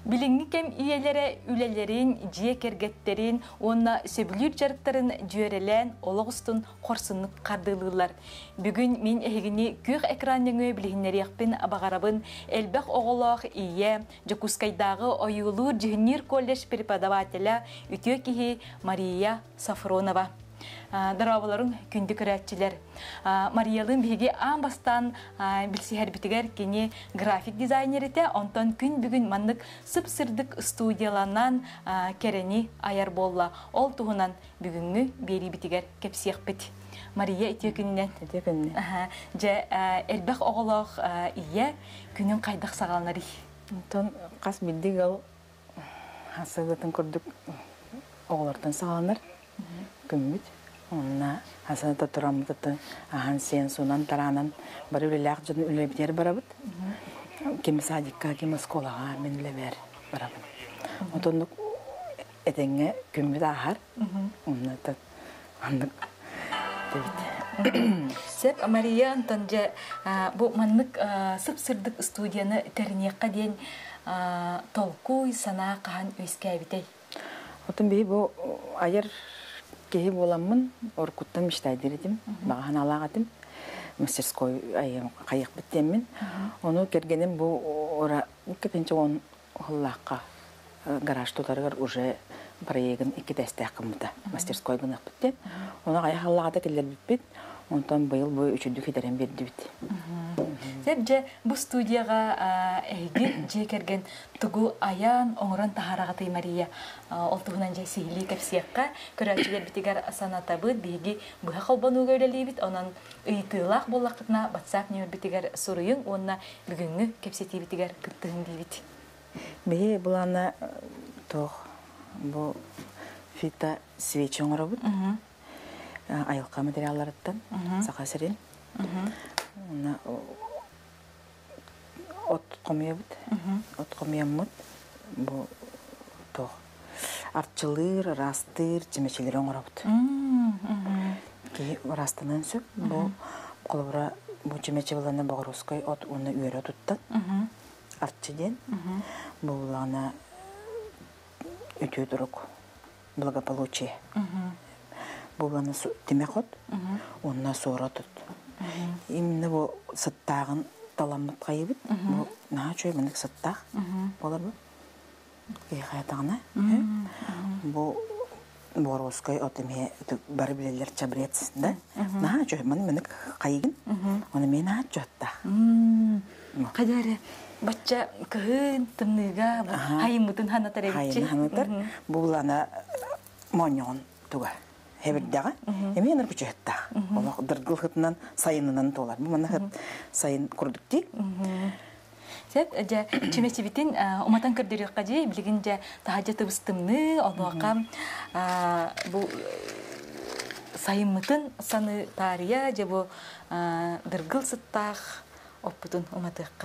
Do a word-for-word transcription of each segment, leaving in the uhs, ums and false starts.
Bilingi kem üyelere ülelerin, ciye kergetlerin, onna söbülür jarıkların jörelen olağustun korsunluk kardılırlar. Bugün min ehigini kök ekranını bilihinleri yakpin abağarabın elbek oğulağ iye, Jakutskaydağı oyulur Junior College prepodavatelя ütüyekihi Maria Safronova. Darabaların kündük öğretçiler. Mariyalı'nın bilgi ambastan bilsiher bitiger kini grafik dizaynerite ondan gün bugün manlık sıpsırdık studiyalandan kereni ayar bolla. Ol tuğunan bugünü beri bitiger kepsiyek bit. Maria itiyor gününden. İtiyor gününden. Je elbek oğulağ iye günün kaydak sağalnarı. Ondan kas bildik al hasılatın kurduk oğlardan sağalnar. Gümbüt. Ona hasada turamıdı. Ahan sen sonan taranan bari öyle lağcının öyle biter barabıt. Kim sadikka kim skolağa minle ver barabıt. Ondan etenge gümbüt ahar. Ona da anlık. Sep Maria Antonca bu manlık sıpsırdık studiyanı terniyeqa diyen tolkuy sana kahan öskəbitey. Otun bir bu ayar kehi bolamın orkuttam iştaydirdim. Bağhan alağadım. Мастерской ayım kayık bittemin. Onu kergenim bu ora kepince on hıllaqqa garaj tutarıgar уже проектын iki destek kımıda. Мастерской gınıq bitti. Ona kayık hıllaqada keller bitbit. Ondan bayıl bu üçüncü fideren berdi bit. Sebce bu studiyaga ehgi jekergen tugu ayan onran taharagati Maria oltuhunan je sihli kapsiyakka körәчилер bitigar sanata bud bigi bu qalbanu görelibit onan ыйтылак боллакытна WhatsApp нөмер bitigar suruyun onna бүгүнгү кепсети bitigar кыттын дибит. Бе булана тох bu фита свечи оңорабыт. Айылка материалларыттан сакасырын. Ona ot komiyabıt. Ot komiyamıt. Bu to artçılır, rastır, cimeciler oңorabıt. Ki rastından söp bu kolbura bu cimeci bulana Bogorskoy ot onu üyere tuttan. Artçı den. Bu bulana ötüyor duruk. Благополучие. Bu bulana demek ot. Ondan sonra tut. Именно bu саттағын таламыт қайыбыт. Bu наға чөй мінік саттақ болар бұл. Ейқаятағына. Bu Богорской отыме бары білелер чабырет. Наға чөй мінік қайығын. Оны мен наға чөттақ. Қадары бача кығын тымныға хайымытын ханатар әбітчі. Хайын ханатар. Бұл ана моньон туға. Хебердәгә. Эме яныр күчәттә. Ала дыргыл хытнан сайынынан толар. Бу мана хыт сайын курдык ди. Сәп әҗә чемечибитин уматан кырдырык каҗи билгинҗә таһаҗаты быстымны алвакам бу сайынмытын саны тария җә бу дыргыл сыттах опытын уматыкка.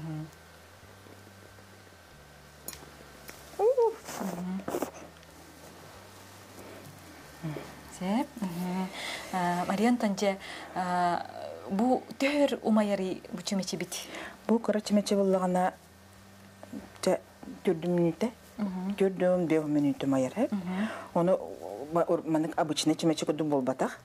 Sep, Marian tanje bu tör umayari bu çimeçi bit. Bu kara çimeçi bulağına te dört minütte, dört beş minütte mayar hep. Onu manik обычный çimeçi kudu bol batak.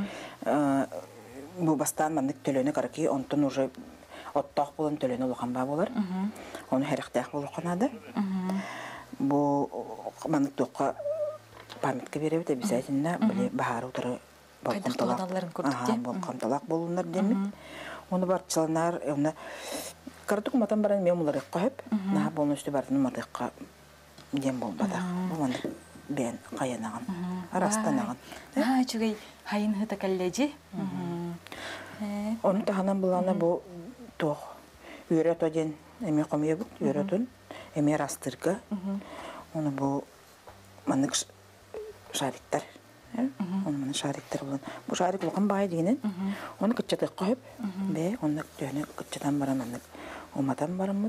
Bu bastan manik tölene karaki ondan уже ottaq bulan tölene olukan bağ bolar. Onu her ihtiyaq bulukan adı. Bu manik toqa pamyatка беребит, обязательно были бахар утыры балконталак. Ага, балконталак болундар демит. Оны барчыланар, оны картук матан баран мен булар кайып, на полностью бардын матыкка дем болбада. Буманы бен каянаган, арастанаган. А, чугай хайын хыта каллежи. Оны таханан булана бу тох. Үйрөт оден эме комуябыт, үйрөтүн, эме растырга. Оны бу манык şariktler. Onun şariktler olan. Bu şarik lokan bayi dinin. Onu kıççatı koyup ve onu dönü kıççadan barananlık. Olmadan baranmıd.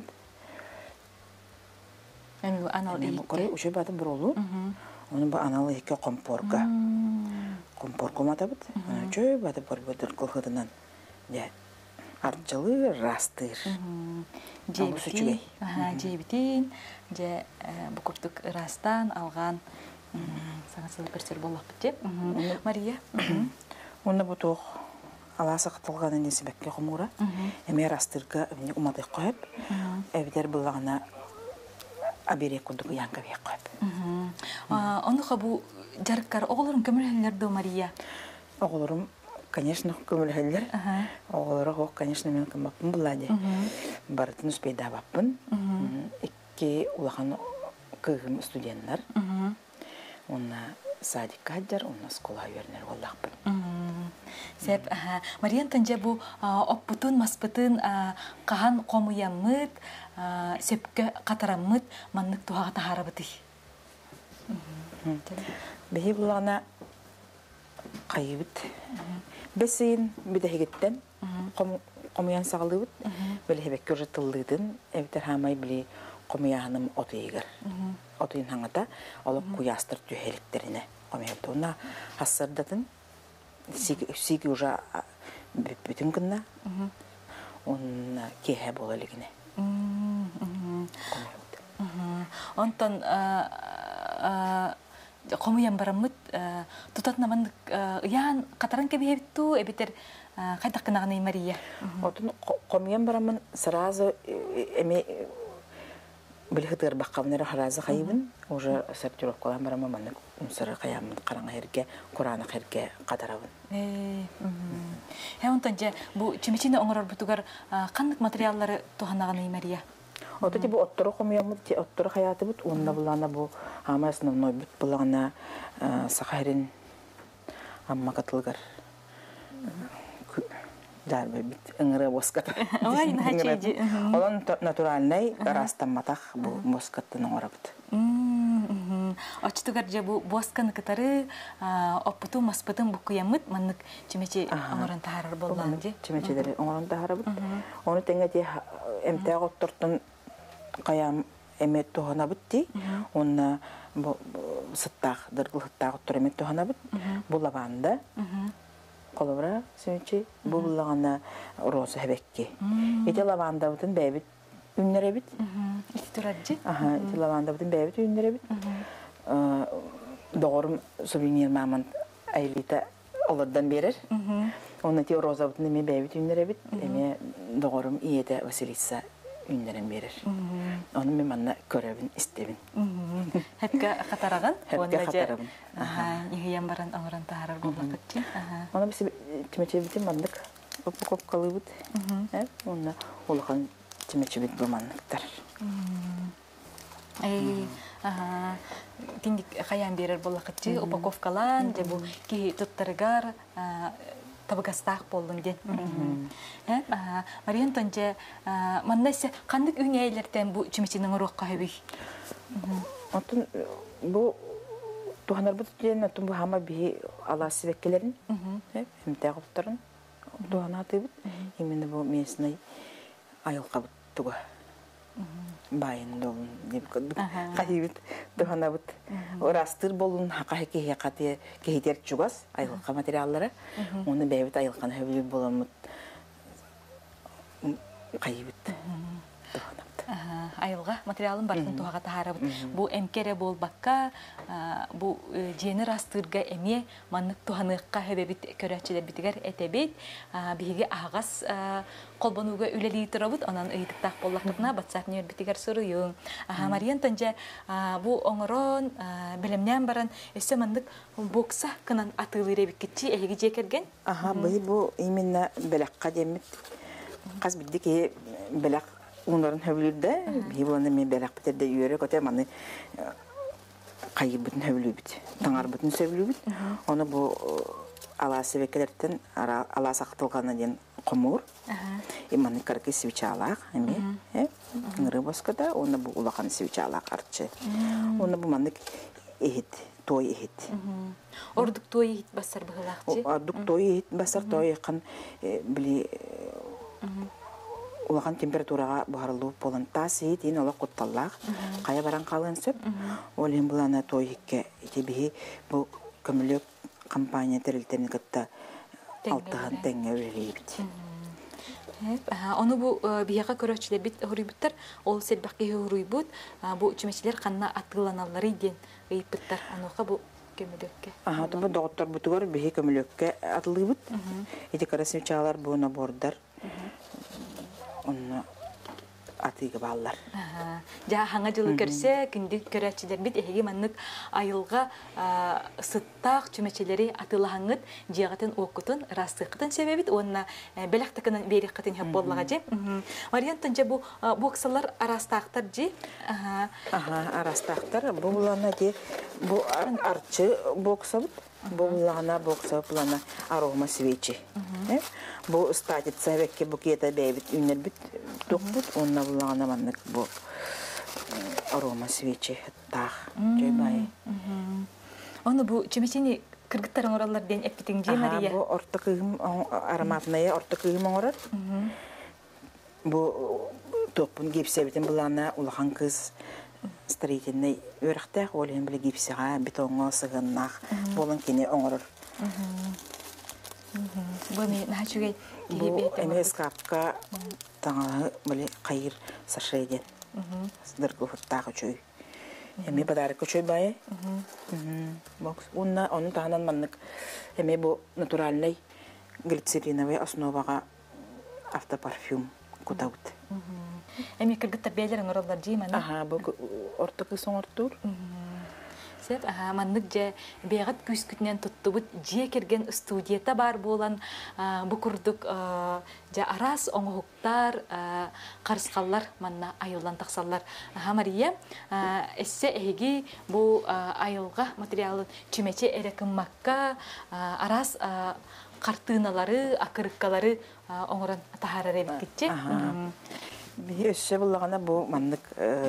Yani bu analı iyi. Bu kore uşu batı burolu. Onu bu analı hikâ komporga. Komporga mata bud. Onu çöy batı burbudur kılhıdından. Арчылы растыр. Жебитин, ага, жебитин, же букуртук растан алган саңасыл берсер боллак бит. Мария. Онда бутук аласа кытылган несебекке комура. Эме растырга уматы коюп, эбидер булагына абере кудук янка бек коюп. Аны хабу жаркар оголорун көмөлөлөрдө Мария. Оголорум, конечно, көмөлөлөр. Оголору, конечно, мен кымаппын булади. Бартын успейда баппын. Икки улахан кыгым студенттер. Онна садикка хаджар, онна скола вернер боллакпын. Сеп, Мариян танжа бу оппутун, маспытын кахан комуяммыт, сепке катараммыт, маннык тухага тахарабыты. Бехи булагына кайыбыт. Бесейин бидехигеттен, комуян сағылыбыт, білхебек көржетілдігін, әбітер хамай біле комуяханым отыйгыр. Отыйын хаңата, олып куястыр түйеліктеріне комуябды. Онна ассырдатын, сиги уже бүтін күнна, онна кеге болалігіне комуябды. Онтан комуян барамыт, тутатна мандык ян катаран кебебитту, эбитер кайдак кынаганы Мария. Отун комуян барамын сразу эме билхитер баккамнер харазы хайбын, уже сортировкалан барамын мандык унсары каямын караңа херге, Кураны херге катарабын. Э, э, онтан же бу чимичине оңорор бутугар кандык материаллары туханаганы Мария. Ота тибу оттору комуямыт, оттору хаятı бут, онна булана бу ама основной бут булана сахарин амма катылгар. Дарбы бит ыңыры боската. Ой, начеди. Олон натуральный растаматах бу боскаттын оңорабыт. Очтугар же бу босканы кытары оппуту маспытын букуямыт, маннык чимечи оңорон тахарар боллан же. Чимечилери оңорон тахарабыт. Оны теңети эмтег оттортун каям эмет туханабыт ди. Онна сыттак, дыргыл сыттак оттор эмет туханабыт. Бу лаванда. Колобра сүйчи бу булагана роза хебекки. Эти лаванда бутун бэбит үннеребит. Ити тураджи. Ага, эти лаванда бутун бэбит үннеребит. Doğrum souvenir mamın aylita olurdan berer. Onun ti rozа butun eме bäbit ünlerebit. Eме doğrum iyede Vasilisa ünleren berer. Onu men manna köröbün istebin. Hepke kataragın. Hepke kataragın. Aha, yiyen baran amuran taharar bollakıtçı. Ona bisi timeçebitin mandık. Kop kop kalıbıt. Ona olakan timeçebit bu mandıktar. Ey, aha, tindik kayan berer bollakıtçı, упаковкалан, же бу ки туттарыгар табыгастак болдун ден. Мариан тонже маннасы кандык үңәйлерден бу чимичинин урукка хөбүй. Отун бу туханар бут ден тун бу хама би аласы веккелерин, эмтегоптарын туханаты бут. Именно бу местный айылка бут туга. Байын долун деп кайбыт туханабыт. Орастыр болун хакаки хакаты кейтер чугас айылка материаллары. Оны бәбит айылканы хөбү боламыт. Кайбыт. Айылга материалын бартын тухага тахарабыт. Бу эмкере болбакка, бу жени растырга эме маннык туханыкка хөбөбүт көрөчүлөр битигер этебит. Биги агас колбонуга үлели турабыт, анан ыйдыктак боллакытына батсатнер битигер суруюң. Мариан тонже бу оңорон билемнен баран эсе маннык бокса кынан атылыр биккичи элиги жекерген. Ага, бу именно белакка демит. Каз бидики белак Onların hövlüde, bir bulanı men belak biterde yürek öte manı kayı bütün hövlü bit, tangar bütün sövlü bit. Onu bu alası vekelerden alası akıtılganı diyen komur. İmanı karki switchalak, emi, ngırı baskada, onu bu ulakan switchalak artçı. Onu bu manı ehit, toy ehit. Orduk toy ehit basar bıhılakçı? Orduk toy ehit basar, toy yakan bili Улахан температураға бұғарылу болын тасы дейін ола құтталлақ. Қая баран қалын сөп. Олен бұлана тойықке тебігі бұл көмілік компания тәрілтерін күтті алтыған тәңе өрелей біт. Onu bu biyaga көрөчүлөр бит хуруйбуттар, ол сербакка хуруйбут, бу чүмечилер канна атыланалары ден ыйыппыттар. Онуга бу көмөлөккө. Ага, бу доктор бутугар бихи көмөлөккө атылыбыт. Эти карасынчалар буна бордар. Онна атыга баллар. Ага. Жа хаңа жылы көрсө, күндү көрөчүлөр бит эһиги маннык айылга сыттак чүмечелери атылахаңыт, жиягатын окутун, растыкытын себебит, онна белектикинен бериккатын хеп боллага же. Вариантын же бу боксалар арастактар же. Ага. Ага, арастактар. Бу булана де бу арчы боксабыт. Бу булана бокса булана арома свечи. Бу статит савекке бу кета бебит үннер бит токбут, онна булана маннык бу арома свечи тах жойбай. Оны бу чемесини кыргыттарын ораллар ден эппитин же Мария. Бу ортокыгым ароматная ортокыгым орар. Бу топун гипсебитин булана улахан кыз строительный өрөхтәк олен биле гипсига бетонга сыгыннак болон кене оңорор. Бу мен хачугай Бу эме скапка таңа биле кайыр сашайден. Сдыргы футтагы чөй. Эме подарок чөй бай. Бокс унна onun тагынан маннык. Эме бу натуральный глицериновый основага автопарфюм кутаут. Эми кыргыттар бейлерин ораллар жейман. Ага, бу ортокы соңортур. Сеп, ага, маннык же бегат күз күтнен туттубут же керген студията бар болан бу курдук же арас оңохуктар, карыскаллар манна айылдан таксаллар. Ага, Мария, эссе эги бу айылга материалы чүмече эрекиммакка арас картыналары, акырыккалары оңорон тахарар эбиккитчи. Би өссө буллагана бу маннык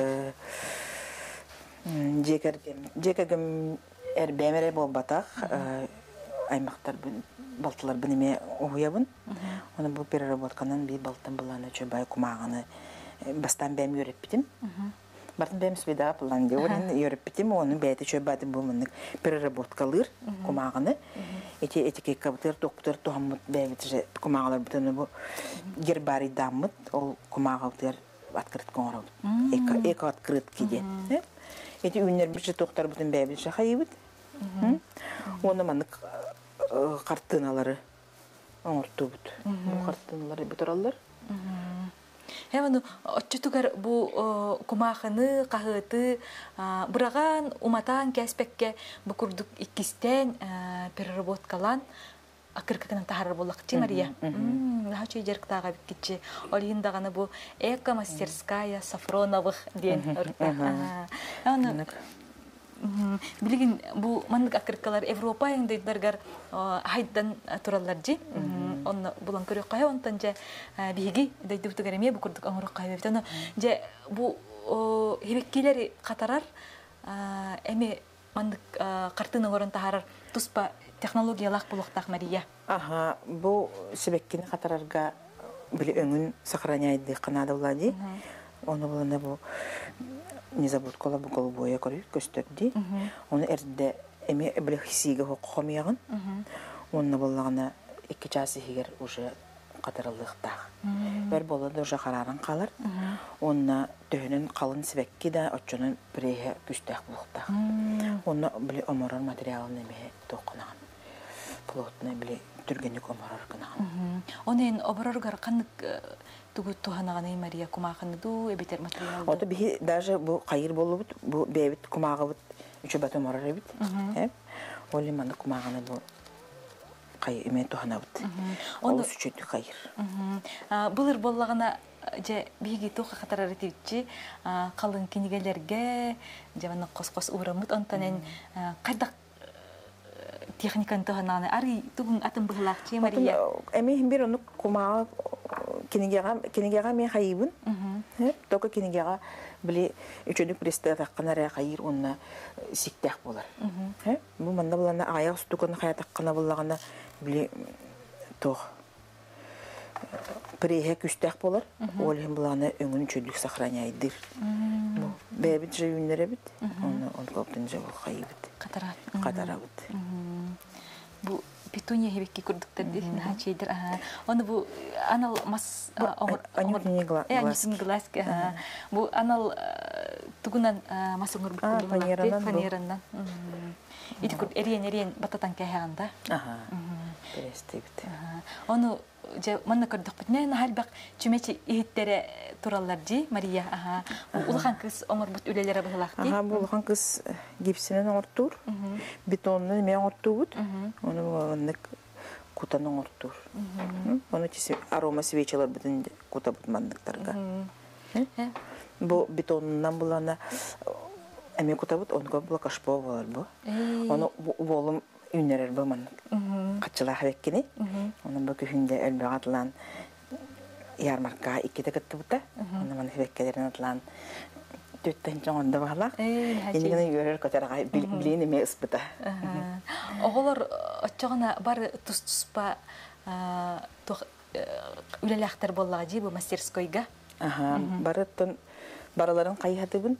жекергем жекергем эрбемере болбатак аймактар балтылар биниме уябын. Оны бу переработканан би балтын буланы чөбай кумаганы бастан бем йөреп битим. Бартын бем свида план дегенен йөреп битим. Оны бәйте чөбай бу маннык переработкалыр кумаганы. Эти эти каптер доктор тохмут бәйте кумагалар битен бу гербарий дамыт ол кумагалтер открыт коңород. Эко эко открыт киде. Эти үннер бирче токтар бутун бәйбилче хайбыт. Оны маннык картыналары оңортубут. Бу картыналары битораллар. Хэмэну оччутугар бу кумаханы, кахыты, бураган, уматан, кәспекке бу курдук иккистен переработкалан акыркакынан тахарар боллакчы Мария. Хачы жерктага биккичи. Олиндаганы бу эко-мастерская Сафроновых ден өртө. Аны билигин бу мандык акыркалар Европа еңдейдергер хайдан тураллар жи. Онны булан көрөк кая онтан же биги дейди бутугереме бу курдук оңорок кая бит. Аны же бу хебеккилери катарар эми мандык картыны орон тахарар туспа технологиялак булуктак Мария. Ага, бу себеккини катарарга били өңүн сохраняйды канада улади. Оны булана бу не забудь кола бу голубое көрү көстөрдү. Оны эрде эми били хисиге хокомягын. Оны буллагана эки часы хигер уже катарылыктак. Бер болду уже карарын калар. Оны төнүн калын себекки да очонун биреге күстөк булуктак. Оны били оморон материалын эме токунаган. Плотный били түргенник оморор кынаган. Онен обороргар канык тугу туханаганы Мария кумаханы ду эбитер материал. Ото би даже бу кайыр болубут, бу бебит кумагыбыт үчө бат оморор эбит. Э? Оли маны кумаганы бу кайыр эме туханабыт. Ол үчө кайыр. Булыр боллагана же биги туха катарар этичи калын кинигелерге жаманы кос-кос урамыт онтанен кайдак техниканы тухананы ари тугун атын быглакчы Мария. Эми бир ону кумага кинигега кинигега мен хайыбын. Э? Тока кинигега били үчөнүк пристав акканара кайыр онна сиктак болар. Э? Бу манда булана аяк стуканы хаятаккана буллагана били тох Приhe küstək bolar. Olhim bulana öngün çödlük сохраняйдыр. Бу бебит же үннере бит. Оны он коптын же кайбыт. Катара. Катара бит. Бу петуния хебекки курдуктар дейсин хачейдер. Оны бу анал мас анютный глаз. Э, анютный глаз. Бу анал тугунан мас оңор бу фанерандан. Ити кур эриен эриен бататан кайганда. Ага. Перестигит. Оны же манна көрдүк битне халбак чүмечи ихиттере тураллар жи Мария. Ага. Улхан кыз оңор бут үлелере быхлак ди. Ага, бу улхан кыз гипсинен оңортур. Бетонны ме оңортубут. Оны ник кутан оңортур. Оны тиси арома свечалар битин кута бут мандыктарга. Бу бетоннан булана эме кута бут онго блокашпо болар бу. Оны болум үннерер бу ман. Качыла хавеккини. Оны бу күһүндө элбе атлан ярмарка иккете кетти бута. Оны ман хавеккелерин атлан төттен жоңонда бала. Эндигени көрөр көтөргай билини ме ыспыта. Оголор оччогона бар тус-туспа тох үлелактар боллага жи бу мастерскойга. Ага, барыттын бараларын кайхатыбын.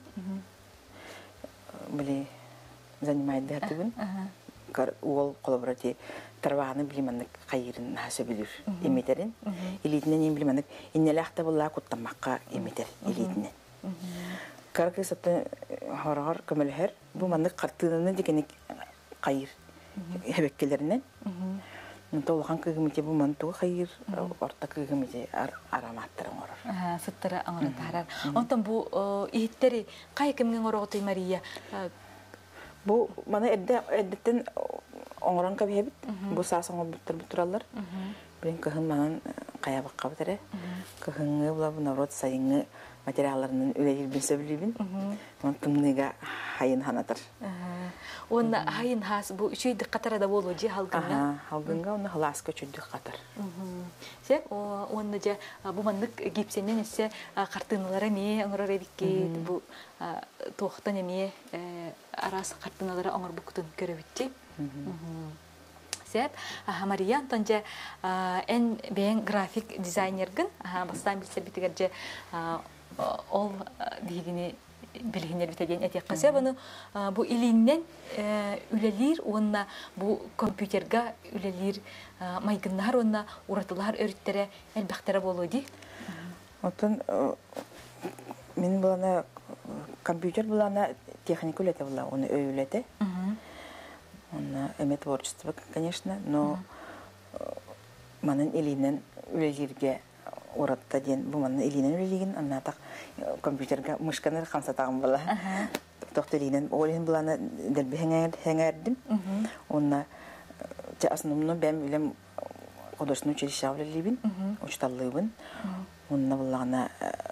Били занимайды хатыбын. Кар уол коллаборатив тарваны билиманнык кайырын хасабилир эметерин. Илитинен эм билиманнык иннелахта болла куттамакка эметер илитинен. Кар кесатты хорогор көмөлһөр бу маннык картынын дегеник кайыр хебеккелеринен. Толхан кыгымыте бу манту кайыр орта кыгымыте ароматтарын орор. Ага, сыттыра аңырын тарар. Онтон бу иһиттери кай кимген ороготой Мария? Бу мана эдде эдден оңорон кабебит. Бу сасың оңбуттар бутуралар. Билин кыгын манан каябакка бетере. Кыгынны була бу народ сайыңы материалларынын үлелибин сөбүлүбүн. Мон кымныга хайын ханатыр. Онна хайын хас бу үчөйдүк катарада болуу же халгынга. Ага, халгынга оны халас көчүдүк катар. Се онна же бу мандык гипсенен эсе картыналары ме оңорор эбикки бу тохтан эме арас картыналары оңор буктун көрөбүтти. Сеп Мария Антонже эн бен график дизайнергин бастан билсе битигер же ол дигини билгенер битеген этек кase буну бу илиннен үлелир онна бу компьютерга үлелир майгыннар онна уратылар өрүттере элбактара болуди. Отон мен булана компьютер булана техника үлете була, оны өйлете. Он эме творчество, конечно, но манын илинен үлелирге уратта ден бу манын илинен үлелиген анна так компьютерга мышканыр хамсатагым була. Тохтелинен олин буланы делби хеңер хеңердим. Онна те основно бем билем художественное училище үлелибин, учталлыбын. Онна булана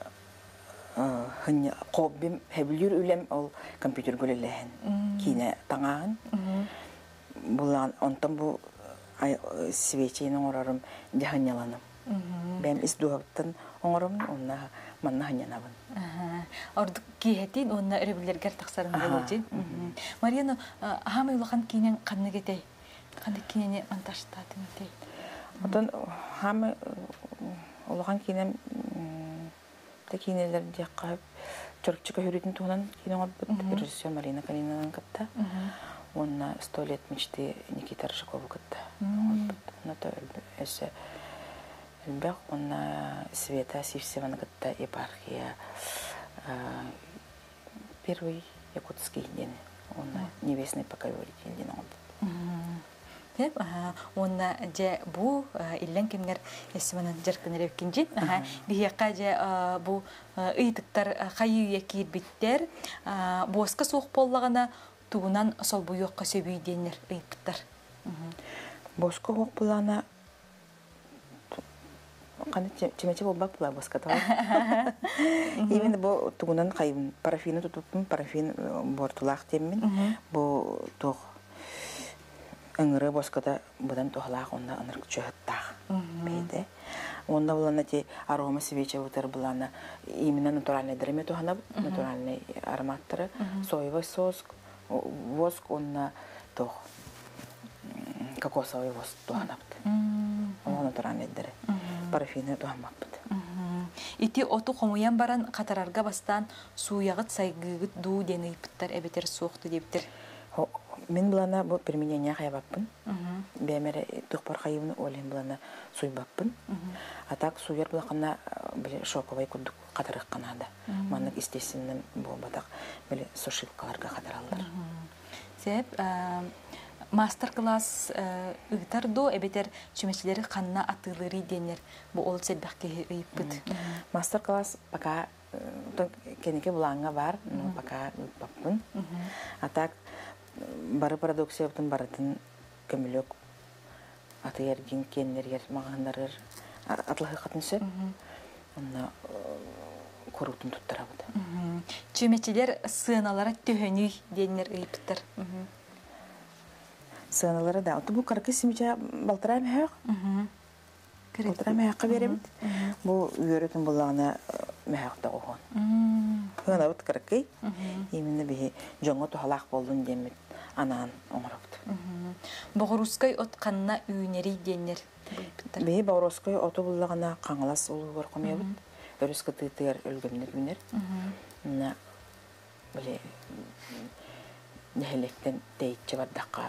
хын коббим хеблюр үлем ол компьютер гөлелен. Кине таңагын. Булан онтан бу свеченин орарым жаханяланым. Бем издуаптан оңорум онна манна ханянабын. Ордук киһетин онна өрөбүлергер таксарын болуҗин. Марияна хамы улахан кинен канны кетей. Канды кинене монтажтатын кетей. Онтан хамы улахан кинен такинелер дияқап чорчука хүрүтүн тугунан кинен орбут режиссер Марина Канинанын катта. Он сто лет мечты Никита Рыжакова катта. Он то эссе элбек он Света Сивсевана катта епархия первый якутский день. Он небесный покоритель день он. Деп, он же бу иллен кимгер эсменен жеркенер экинжи. Бияка же бу ыйтыктар кайы якир биттер. Боска сук боллагана тугунан сол буйокка сөбүйденер ыйыптар. Боско хок булана каны чемече болбак була боска таа. Именно бу тугунан кайын парафин тутуппун, парафин бортулак теммин. Бу тох ыңыры боскада будан тохлак онда ыныр чөһөттак. Бейде. Онда булана те арома свеча утар булана именно натуральный дреме тухана, натуральный ароматтары, соевый сос, воск он тох кокосовый воск туханапты. Он натуральный дре. Парафины тухамапты. Ити оту хомуян баран катарарга бастан суягыт сайгыгыт дуу дени иптер эбетер суокту дептер. Мен булана бу применение хаябаппын. Бемере тухпар хайымны олен булана суйбаппын. Атак суяр булакана биле шоковай кудук катырык канада. Маннык естественным бу батак биле сушилкаларга катыралдар. Сеп мастер-класс ыгтар до эбетер чүмечлери канна атылыры денер. Бу ол себекке ыйппыт. Мастер-класс пока кенеке буланга бар, но пока ыйппаппын. Атак бары продукциябытын барытын көмөлөк атыяргин кеннергер магандарыр атлыгы катынсы. Онна коруктун туттарабыт. Чүмечилер сыналара төһөнүй денер ыйппыттар. Сыналары да. Бу каркы симича балтырам хак. Балтырам хакка беребит. Бу үйрөтүн булагына мехакта огон. Хана бут каркы. Именно бе жоңго тухалак болдун демит. Анан оңорокт. Богорускай отканна үйнери денер. Бе Богорускай оту булагына каңалас улугор комебит. Өрүскө тыйтыр өлгөмнү күнер. На биле нехелектен дейче бардакка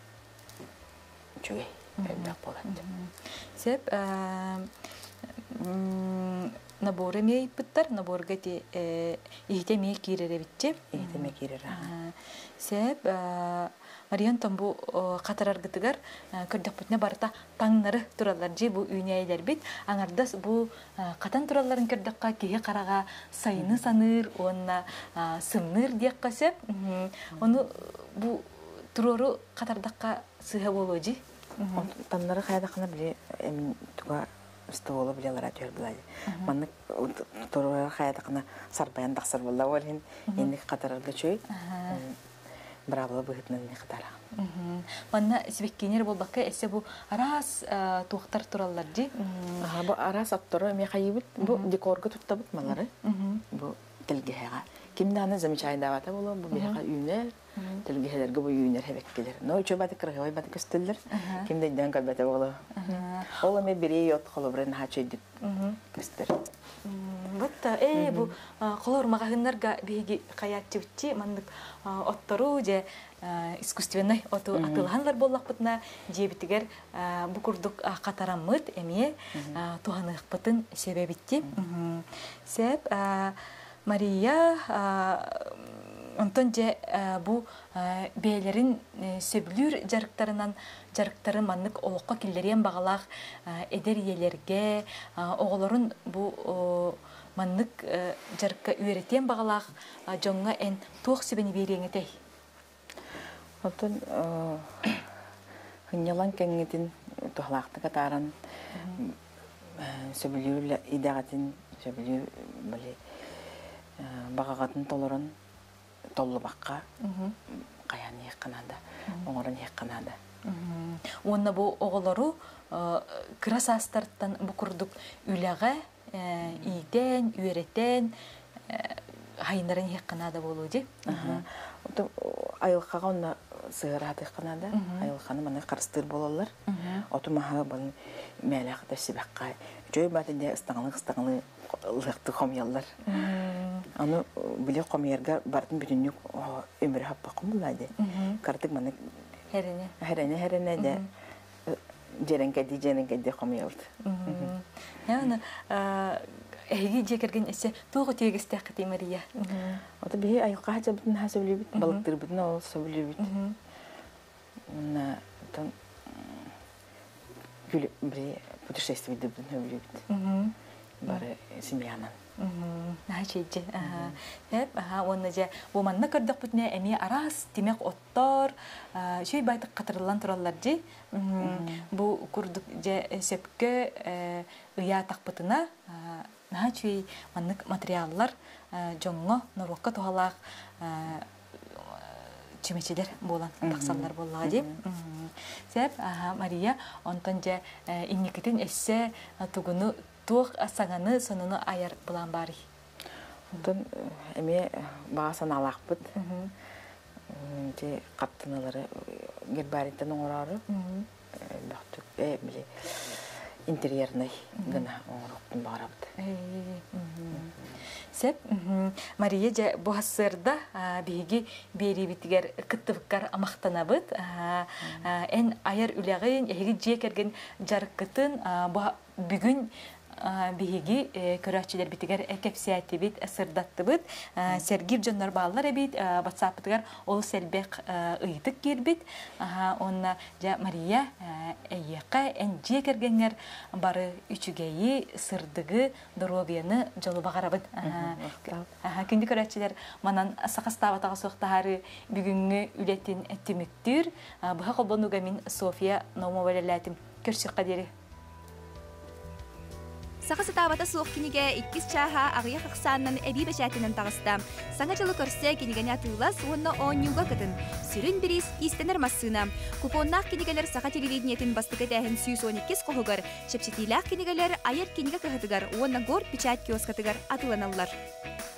чугай эбдак болот. Сеп наборы мейпыттар, наборга те ихте мей кирере битче. Ихте мей кирере. Сеп Мариан тамбу катараргытыгар көрдөк бүтүнө барта таңнары туралар же бу үйнөйлөр бит. Аңардас бу катан тураларын көрдөкка кеге карага сайыны саныр, онна сымныр диек касеп. Ону бу турору катардакка сыга боложи. Таңнары кайдакына биле эмин туга столы билелер атыр булай. Манны турору кайдакына сарбаян даксыр болла болин. Энди катарарды чөй. Браво быгытнын не катара. Манна сибеккенер болбакка эсе бу арас туактар тураллар ди. Аха бу арас аттыры ме кайыбыт бу декорга туттабыт малары. Бу телгега. Кимданы замечайдавата боло бу меха үйнөр. Телгелерге бу үйнөр хебеккелер. Но үчө баты кыргай баты көстөллөр. Кимден калбата боло. Ола ме бири йот колобрен хачыдык. Көстөр. Вот э бу колор магагыннарга биги каятчыбытчы мандык оттору же искусственный оту атылганлар боллакпытна жебитигер бу курдук катараммыт эме туганыкпытын себебитти. Сеп Мария Антон же бу бейлерин сөбүлүр жарыктарынан жарыктары маннык олокко киллерен багалак эдер иелерге оголорун бу маннык жарыкка үйрөтен багалак жоңга эн туох себени береңетей. Антон хынялан кеңетин тухлакты катаран сөбүлүр идагатын сөбүлүр биле багагатын толорун толлу бакка каян якканада оңорун якканада. Онна бу оголору красастарттан бу курдук үлага ийден үйрөтен хайнарын якканада болуу же. Ото айылкага онна сыгыраты якканада айылканы мына карыстыр бололор. Ото маха бул мелакта сибакка жөй батында ыстаңлык ыстаңлы лыкты комьяллар. Аны биле комьерга бардын бүтүнүк өмүр хаппакым булады. Картык мына Херене. Херене херене де жеренке ди жеренке де комьялд. Яна эги жекерген эсе тугу тегестек кете Мария. Ото би айылка жабытын хасыблы бит балыктыр бүтүн ол сөбүлү бит. На тон гүл бри путешествие бүтүн сөбүлү бит. Бары семьянан. Начиже. Хеп, аха, онна же бу манна көрдөк бүтүнө эми арас демек оттор, шөй байтык катырылган тураллар же. Бу курдук же сөпкө уя такпытына начи маннык материаллар жоңго норокко тухалак чимечелер болан таксаллар боллага деп. Сеп, аха, Мария онтон же инникитин эссе тугуну туох асаганы сонуну аяр булан бары. Онтон эме баасан алакпыт. Же каттыналары гербариттен оңорары. Бактык э биле интерьерный гына оңроқтың барабды. Сеп, Мария жа бұхасырда бейгі бері бітігер күттівіккар амақтанабыд. Ән айар үләғін, әйгі жекерген жарыққытын бүгін биһиги көрәчилер битигер кепсияти бит сырдатты бит сергир жоннор баллар бит WhatsApp-тыгар ол селбек ыйтык кирбит онна жа Мария эйяка энже кергенгер бары үчүгейи сырдыгы дорогияны жолубагарабыт кинди көрәчилер манан сакастабатага соктары бүгүнгү үлетин эттимиктир буга колбонуга мин София номовалелатим көрсөк кадери. Сақасы табата суық кенеге иккіз чаға ағыя қақсанын әбей бәшәтінін тағыста. Саңа жылы көрсе кенеген атылас, онына оңюға кітін. Сүрін біріз истенер массына. Купоннақ кенегелер сақа телевидениетін бастықы дәхін сүйіс он иккіз қоғығыр. Шепчетилақ кенегелер айыр кенеге кіғытығар, онына гор печат киоскатығар атыланалар.